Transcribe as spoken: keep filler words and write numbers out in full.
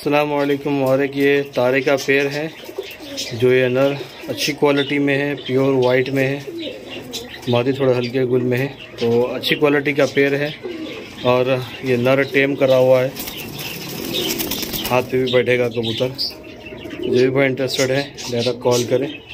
अस्सलामुअलैकुम। और एक ये तारे का पेड़ है जो ये नर अच्छी क्वालिटी में है, प्योर वाइट में है, मादी थोड़ा हल्के गुल में है, तो अच्छी क्वालिटी का पेड़ है। और ये नर टेम करा हुआ है, हाथ पे भी बैठेगा कबूतर। जो भी भाई इंटरेस्टेड है डायरेक्ट कॉल करें।